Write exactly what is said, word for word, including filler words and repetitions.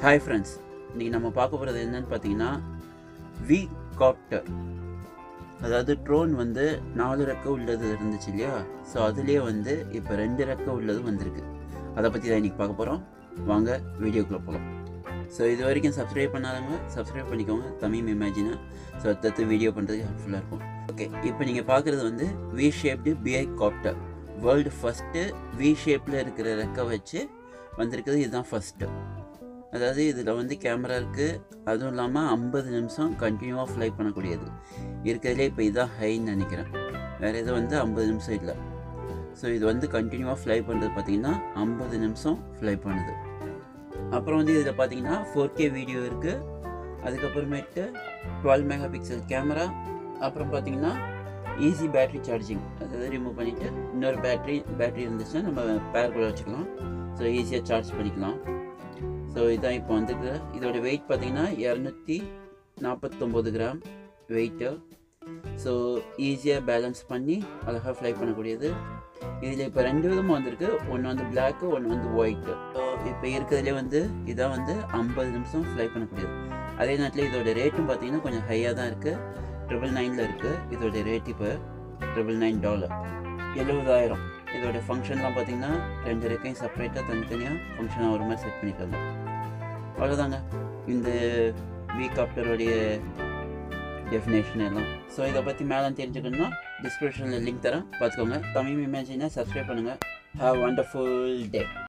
Hi friends, இன்றைக்கி நம்ம பார்க்க போகிறது என்னென்னு பார்த்தீங்கன்னா வி காப்டர். அதாவது ட்ரோன் வந்து நாலு ரெக்கை உள்ளது இருந்துச்சு இல்லையா? ஸோ அதுலேயே வந்து இப்போ ரெண்டு ரெக்கை உள்ளது வந்திருக்கு. அதை பற்றி தான் இன்றைக்கி பார்க்க போகிறோம். வாங்க வீடியோக்குள்ளே போகலாம். ஸோ இது வரைக்கும் சப்ஸ்கிரைப் பண்ணாதவங்க சப்ஸ்கிரைப் பண்ணிக்கோங்க, தமீம் இமேஜினா. ஸோ அடுத்தது வீடியோ பண்ணுறதுக்கு ஹெல்ப்ஃபுல்லாக இருக்கும். ஓகே, இப்போ நீங்கள் பார்க்குறது வந்து V shaped bi copter. World first V ஷேப்பில் இருக்கிற ரெக்கை வச்சு வந்திருக்குது. இதுதான் ஃபஸ்ட்டு. அதாவது இதில் வந்து கேமரா இருக்குது, அதுவும் இல்லாமல் ஐம்பது நிமிஷம் கண்டினியூவாக ஃப்ளை பண்ணக்கூடியது இருக்கிறதுலே. இப்போ இதுதான் ஹைன்னு நினைக்கிறேன், வேறு எதுவும் வந்து ஐம்பது நிமிஷம் இல்லை. ஸோ இது வந்து கண்டினியூவாக ஃப்ளை பண்ணுறது பார்த்திங்கன்னா ஐம்பது நிமிஷம் ஃப்ளை பண்ணுது. அப்புறம் வந்து இதில் பார்த்தீங்கன்னா ஃபோர் கே வீடியோ இருக்குது. அதுக்கப்புறமேட்டு டுவெல் மெகா பிக்சல் கேமரா. அப்புறம் பார்த்திங்கன்னா ஈஸி பேட்ரி சார்ஜிங். அதாவது ரிமூவ் பண்ணிவிட்டு இன்னொரு பேட்ரி பேட்ரி இருந்துச்சுன்னா நம்ம பேருக்குள்ளே வச்சுக்கலாம். ஸோ ஈஸியாக சார்ஜ் பண்ணிக்கலாம். ஸோ இதான் இப்போ வந்துருக்கு. இதோட வெயிட் பார்த்திங்கன்னா இரநூத்தி நாற்பத்தொம்போது கிராம் வெயிட்டு. ஸோ ஈஸியாக பேலன்ஸ் பண்ணி அழகாக ஃப்ளை பண்ணக்கூடியது. இதில் இப்போ ரெண்டு விதமாக வந்திருக்கு, ஒன்று வந்து பிளாக்கு, ஒன்று வந்து ஒயிட்டு. ஸோ இப்போ இருக்கிறதுலே வந்து இதான் வந்து ஐம்பது நிமிஷம் ஃப்ளை பண்ணக்கூடியது. அதே நேரத்தில் இதோட ரேட்டும் பார்த்திங்கன்னா கொஞ்சம் ஹையாக தான் இருக்குது. ட்ரிபிள் நைனில் இருக்குது இதோட ரேட். இப்போ ட்ரிபிள் நைன் டாலர், எழுபதாயிரம். இதோட ஃபங்க்ஷன்லாம் பார்த்திங்கன்னா ரெண்டு ரெக்கையும் செப்பரேட்டாக தனித்தனியாக ஃபங்க்ஷனாக ஒரு மாதிரி செட் பண்ணிக்கலாம். அவ்வளோதாங்க இந்த வி காப்டருடைய டெஃபினேஷன் எல்லாம். ஸோ இதை பற்றி மேலே தெரிஞ்சுக்கணுன்னா டிஸ்கிரிப்ஷனில் லிங்க் தரேன், பார்த்துக்கோங்க. தமீம் இமேஜினை சப்ஸ்கிரைப் பண்ணுங்கள். Have wonderful day.